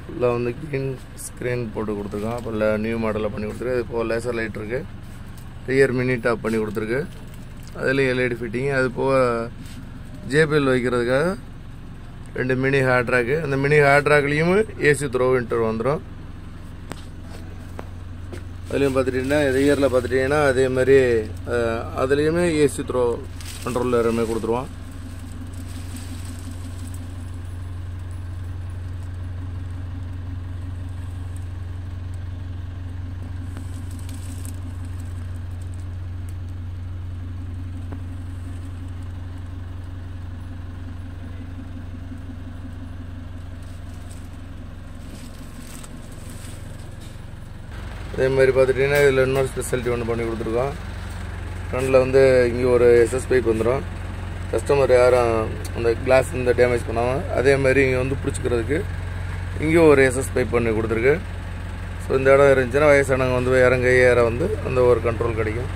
ஃபுல்லாக வந்து green screen போட்டு கொடுத்துருக்கோம். அப்போ நியூ மாடலில் பண்ணி கொடுத்துருக்கு. அது போக லேசர் லைட் இருக்குது. ரியர் மினி டாப் பண்ணி கொடுத்துருக்கு. அதுலேயும் எல்இடி ஃபிட்டிங். அது போக ஜேபிஎல் வைக்கிறதுக்காக 2 மினி ஹேர் ட்ராக்கு. அந்த மினி ஹேர் ட்ராக்லேயும் ஏசி த்ரோ வின்டர் வந்துடும். அதுலேயும் பார்த்துட்டிங்கன்னா ரியரில் பார்த்துட்டிங்கன்னா அதே மாதிரி அதுலேயுமே ஏசி த்ரோ கண்ட்ரோலில் எல்லாமே கொடுத்துருவான். அதே மாதிரி பார்த்துட்டிங்கன்னா இதில் இன்னொரு ஸ்பெஷாலிட்டி ஒன்று பண்ணி கொடுத்துருக்கோம். ஃப்ரண்டில் வந்து இங்கே ஒரு எஸ்எஸ் பைப் வந்துடும். கஸ்டமர் யாரும் அந்த கிளாஸ் இந்த டேமேஜ் பண்ணாமல் அதே மாதிரி இங்கே வந்து பிடிச்சிக்கிறதுக்கு இங்கேயும் ஒரு எஸ்எஸ் பைப் பண்ணி கொடுத்துருக்கு. ஸோ இந்த இடம் இருந்துச்சுன்னா வயசானவங்க வந்து இறங்க ஏற வந்து அந்த ஒரு கண்ட்ரோல் கிடைக்கும்.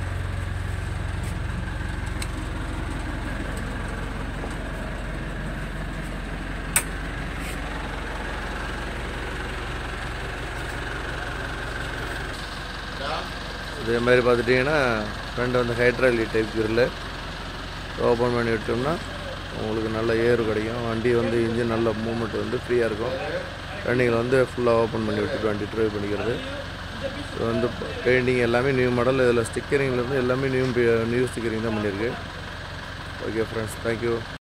இதே மாதிரி பார்த்துட்டிங்கன்னா ஃப்ரெண்டு வந்து ஹைட்ராலிக் டைப் கிரில் ஓப்பன் பண்ணி விட்டோம்னா உங்களுக்கு நல்ல ஏர் கிடைக்கும். வண்டி வந்து இன்ஜின் நல்ல மூவ்மெண்ட் வந்து ஃப்ரீயாக இருக்கும். ரன்னிங்கில் வந்து ஃபுல்லாக ஓப்பன் பண்ணி விட்டுட்டு வண்டி ட்ரைவ் பண்ணிக்கிறது. இது வந்து பெயிண்டிங் எல்லாமே நியூ மாடல். இதில் ஸ்டிக்கரிங்லேருந்து எல்லாமே நியூ ஸ்டிக்கரிங் தான் பண்ணியிருக்கு. Okay friends, thank you.